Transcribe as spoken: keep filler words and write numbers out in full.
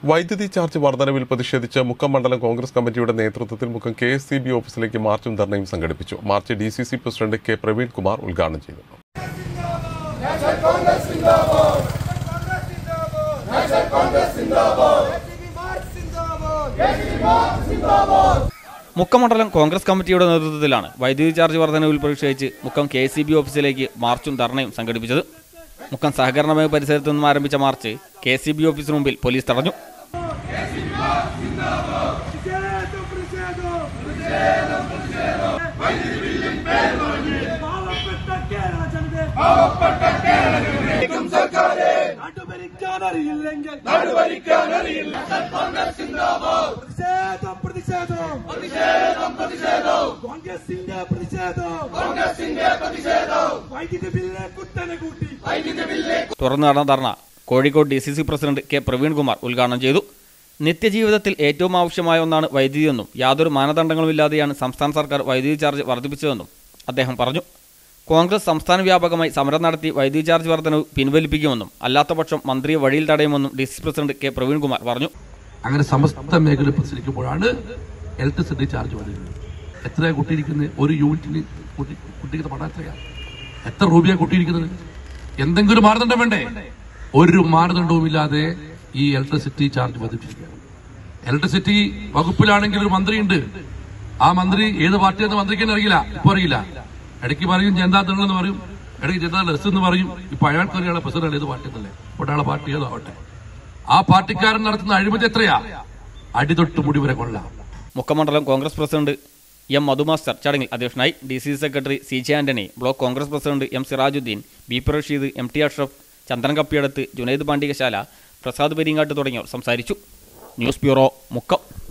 വൈദ്യുതി ചാർജ് വർധനവിൽ പ്രതിഷേധിച്ച് മുക്കം മണ്ഡലം കോൺഗ്രസ് കമ്മിറ്റിയുടെ നേതൃത്വത്തിൽ Mukkam K S C B ഓഫീസിലേക്ക് മാർച്ചും ധർണയും സംഘടിപ്പിച്ചു. March D C C president K Praveen Kumar ഉദ്ഘാടനം ചെയ്തു. മുക്കം മണ്ഡലം കോൺഗ്രസ് കമ്മിറ്റിയുടെ നേതൃത്വത്തിലാണ് വൈദ്യുതി ചാർജ് വർധനവിൽ പ്രതിഷേധിച്ച് Mukkam K S C B ഓഫീസിലേക്ക് മാർച്ചും ധർണയും സംഘടിപ്പിച്ചത്. മുക്കം സഹകരണ ബാങ്ക് പരിസരത്തു നിന്നും ആരംഭിച്ച march K S C B ഓഫീസിന് മുമ്പിൽ പോലീസ് തടഞ്ഞു. തുറന്നു നടന്ന ധർണ Kozhikode D C C president K Praveen Kumar ഉദ്ഘാടനം ചെയ്തു. നിത്യജീവിതത്തിൽ ഏറ്റവും ആവശ്യമായ ഒന്നാണ് വൈദ്യുതിയെന്നും യാതൊരു മാനദണ്ഡങ്ങളുമില്ലാതെയാണ് സംസ്ഥാന സർക്കാർ വൈദ്യുതി ചാർജ് വർദ്ധിപ്പിച്ചതെന്നും അദ്ദേഹം പറഞ്ഞു. കോൺഗ്രസ് സംസ്ഥാന വ്യാപകമായി സമരം നടത്തി വൈദ്യുതി ചാർജ് വർധനവ് പിൻവലിപ്പിക്കുമെന്നും അല്ലാത്തപക്ഷം മന്ത്രിയെ വഴിയിൽ തടയുമെന്നും D C C president K Praveen Kumar പറഞ്ഞു. അങ്ങനെ സമസ്ത മേഖല പ്രസരിക്കുമ്പോഴാണ് ഇലക്ട്രിസിറ്റി ചാർജ് വരുന്നത്. എത്ര കൂട്ടിയിരിക്കുന്നത്? ഒരു യൂണിറ്റിന് കുട്ടിക്കുന്ന പണം എത്രയാണ്? എത്ര രൂപയാണ് കൂട്ടിയിരിക്കുന്നത്? എന്തെങ്കിലും മാനദണ്ഡം വേണ്ടേ? ഒരു മാനദണ്ഡവും ഇല്ലാതെ ഈ ഇലക്ട്രിസിറ്റി ചാർജ് വർദ്ധിപ്പിച്ചിരിക്കുകയാണ്. ഇലക്ട്രിസിറ്റി വകുപ്പിലാണെങ്കിൽ ഒരു മന്ത്രിയുണ്ട്. ആ മന്ത്രി ഏത് പാർട്ടിയെന്ന് മന്ത്രിക്ക് തന്നെ അറിയില്ല. ഇപ്പൊ അറിയില്ല. ഇടയ്ക്ക് പറയും ജനതാദൾ എന്ന് പറയും, ഇടയ്ക്ക് ജനതാദൾ എസ് എന്ന് പറയും. ഇപ്പൊ അയാൾക്ക് ഒരാളെ പ്രസിഡന്റ് ഏത് പാർട്ടി എന്നല്ലേ, ഒരാളെ പാർട്ടി ഏതോ ആവട്ടെ. ആ പാർട്ടിക്കാരൻ നടത്തുന്ന അഴിമതി എത്രയാ? അടിതൊട്ട് മുടി വരെ കൊള്ളാം. മുക്കമണ്ഡലം കോൺഗ്രസ് പ്രസിഡന്റ് എം മധുമാസ്റ്റർ ചടങ്ങിൽ അധ്യക്ഷനായി. D C C secretary C J Antony, block Congress president M Sirajuddin, B P Rasheed, M T Ashraf, Chandran Kappiyadath, Junaid Pandikasala, Prasad Peringatt തുടങ്ങിയവർ സംസാരിച്ചു. News bureau, Mukkam.